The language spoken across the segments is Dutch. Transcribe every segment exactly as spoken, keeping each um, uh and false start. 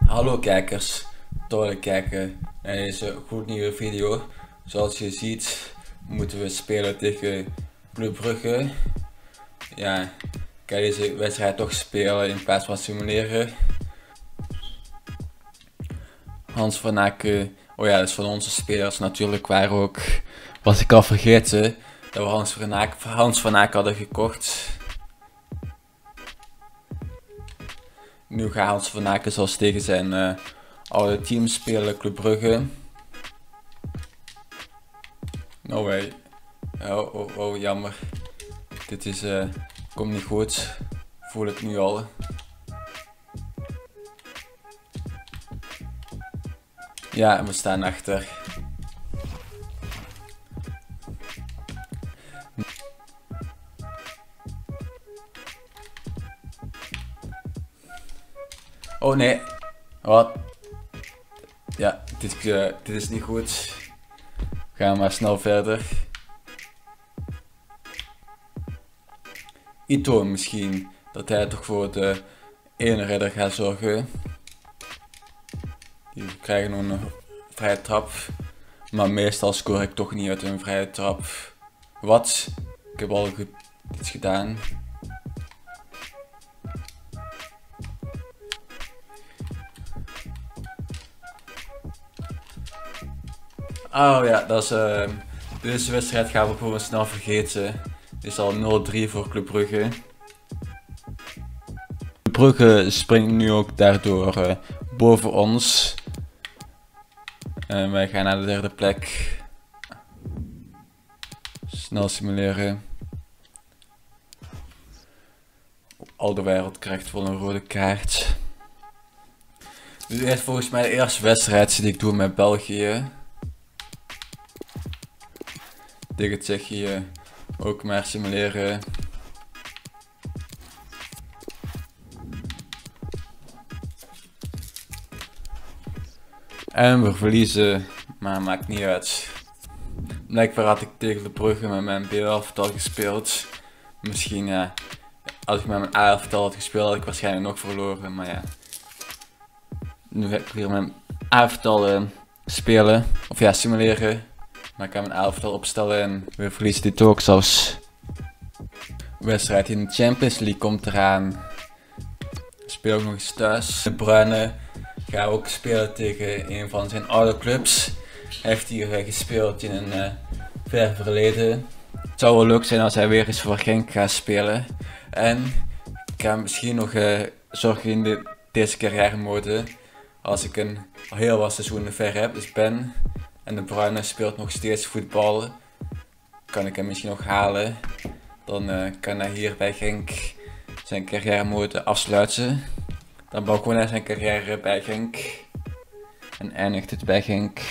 Hallo kijkers, tof dat kijken naar deze gloednieuwe video. Zoals je ziet moeten we spelen tegen Club Brugge. Ja, ik ga deze wedstrijd toch spelen in plaats van simuleren. Hans van Aken, oh ja, dat is van onze spelers natuurlijk, waar ook, was ik al vergeten, dat we Hans van Aken, Hans van Aken hadden gekocht. Nu gaat Hans van Aken zoals tegen zijn uh, oude team spelen, Club Brugge. No way. Oh, oh, oh, jammer. Dit is, uh, komt niet goed. Voel het nu al. Ja, we staan achter. Oh nee. Wat? Ja, dit, uh, dit is niet goed. We gaan maar snel verder. Ito misschien. Dat hij toch voor de ene redder gaat zorgen. Die krijgen nog een vrije trap. Maar meestal score ik toch niet uit een vrije trap. Wat? Ik heb al iets gedaan. Oh ja, dat is, uh, deze wedstrijd gaan we gewoon snel vergeten. Dit is al nul drie voor Club Brugge. Club Brugge springt nu ook daardoor uh, boven ons. En wij gaan naar de derde plek. Snel simuleren. Al de wereld krijgt wel een rode kaart. Dit is volgens mij de eerste wedstrijd die ik doe met België. Tegen Tsjechië ook maar simuleren. En we verliezen, maar maakt niet uit. Blijkbaar had ik tegen de Brugge met mijn B-elftal gespeeld. Misschien ja, als ik met mijn A-elftal had gespeeld had ik waarschijnlijk nog verloren, maar ja. Nu ga ik weer mijn A-elftal uh, spelen, of ja, simuleren. Maar ik kan mijn elftal opstellen en we verliezen dit ook zelfs. Wedstrijd in de Champions League komt eraan. Speel ook nog eens thuis. De Bruyne gaat ook spelen tegen een van zijn oude clubs. Hij heeft hier uh, gespeeld in een uh, ver verleden. Het zou wel leuk zijn als hij weer eens voor Genk gaat spelen. En ik ga misschien nog uh, zorgen in de, deze carrière mode. Als ik een heel wat seizoenen ver heb, dus ben. En de Bruyne speelt nog steeds voetbal. Kan ik hem misschien nog halen. Dan uh, kan hij hier bij Genk zijn carrière mode afsluiten. Dan begon hij zijn carrière bij Genk. En eindigt het bij Genk.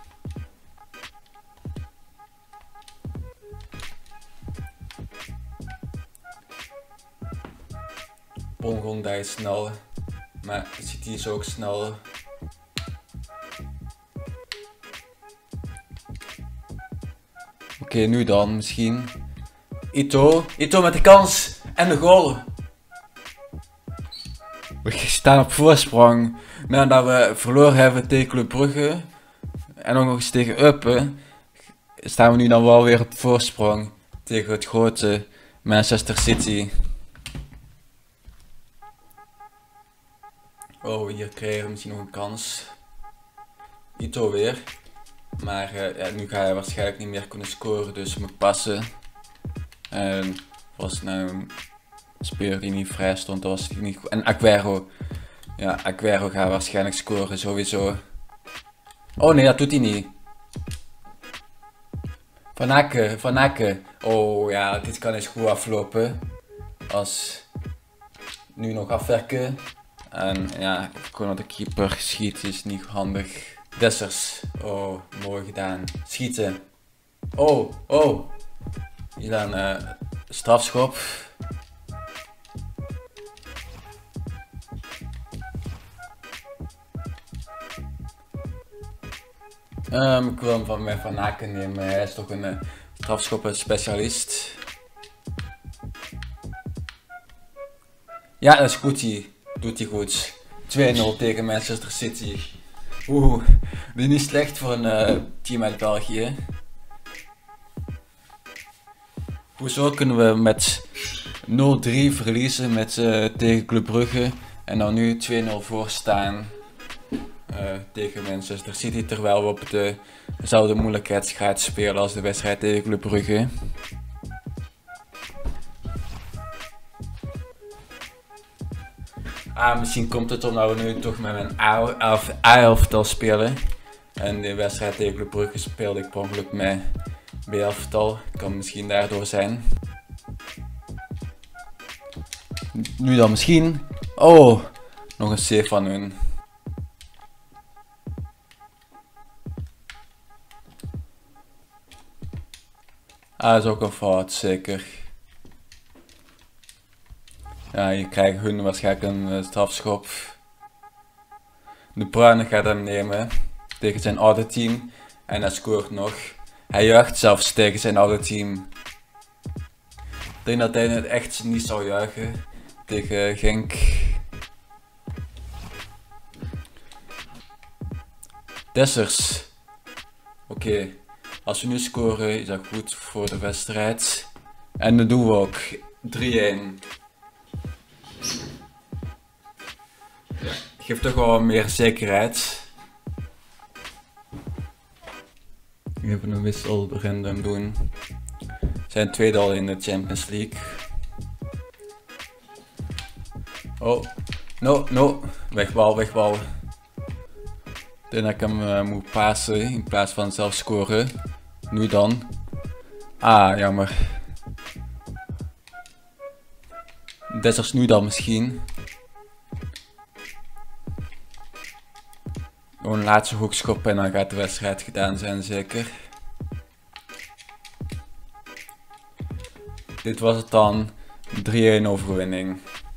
Bongonda is snel. Maar City is ook snel. Oké, okay, nu dan misschien. Ito. Ito met de kans. En de goal. We staan op voorsprong. Nadat we verloren hebben tegen Club Brugge. En ook nog eens tegen Eupen. Staan we nu dan wel weer op voorsprong. Tegen het grote Manchester City. Oh, hier krijgen we misschien nog een kans. Ito weer. Maar uh, ja, nu ga hij waarschijnlijk niet meer kunnen scoren, dus moet passen. En was nou een speler die niet vrij stond, dat was niet goed. En Aguero. Ja, Aguero gaat waarschijnlijk scoren, sowieso. Oh nee, dat doet hij niet. Van Aken, Van Aken. Oh ja, dit kan eens goed aflopen. Als nu nog afwerken. En ja, gewoon dat de keeper schiet is niet handig. Dessers. Oh, mooi gedaan. Schieten. Oh, oh. Hier dan uh, strafschop. Um, ik wil hem van mij Van Aken nemen. Hij is toch een uh, strafschoppen specialist. Ja, dat is goed. Hij doet hij goed. twee nul tegen Manchester City. Oeh, dit is niet slecht voor een uh, team uit België. Hoezo kunnen we met nul drie verliezen met, uh, tegen Club Brugge en dan nu twee nul voor staan uh, tegen Manchester City, terwijl we op de, dezelfde moeilijkheidsgraad spelen als de wedstrijd tegen Club Brugge. Ah, misschien komt het omdat we nu toch met mijn A-elftal spelen. En de wedstrijd tegen Club Brugge speelde ik per ongeluk met B-elftal. Kan misschien daardoor zijn. Nu dan misschien. Oh, nog een save van hun. Ah, dat is ook een fout, zeker. Ja, je krijgt hun waarschijnlijk een uh, strafschop. De Bruyne gaat hem nemen tegen zijn oude team en hij scoort nog. Hij juicht zelfs tegen zijn oude team. Ik denk dat hij het echt niet zou juichen tegen Genk. Dessers. Oké, okay. Als we nu scoren is dat goed voor de wedstrijd. En dat doen we ook. drie-een. Geeft toch wel meer zekerheid. Even een wissel random doen. Zijn tweede al in de Champions League. Oh, no, no. Wegbal, wegbal. Ik denk dat ik hem uh, moet passen in plaats van zelf scoren. Nu dan. Ah, jammer. Dessers nu dan misschien. Gewoon een laatste hoekschop en dan gaat de wedstrijd gedaan zijn, zeker. Dit was het dan. drie-een overwinning.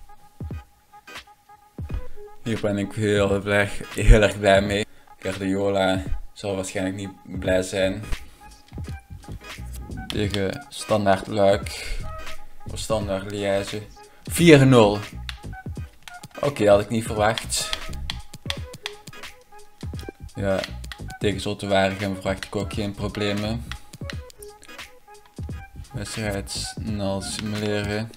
Hier ben ik heel erg, heel erg blij mee. Guardiola zal waarschijnlijk niet blij zijn. Tegen Standaard Luik. Of Standaard Liège. vier nul. Oké, okay, had ik niet verwacht. Ja, tegen Zulte Waregem verwacht ik ook geen problemen. Wedstrijd snel simuleren.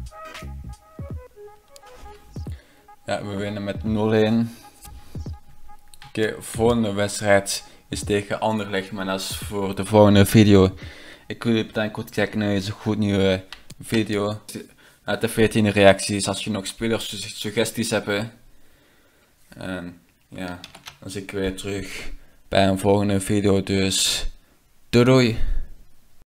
Ja, we winnen met nul-een. Oké, okay, volgende wedstrijd is tegen Anderlecht, maar dat is voor de volgende video. Ik wil je bedanken voor het kijken naar deze goed nieuwe video. Laat even weten in de reacties als je nog spelerssuggesties hebt. En ja, dan zie ik weer terug bij een volgende video, dus doei doei!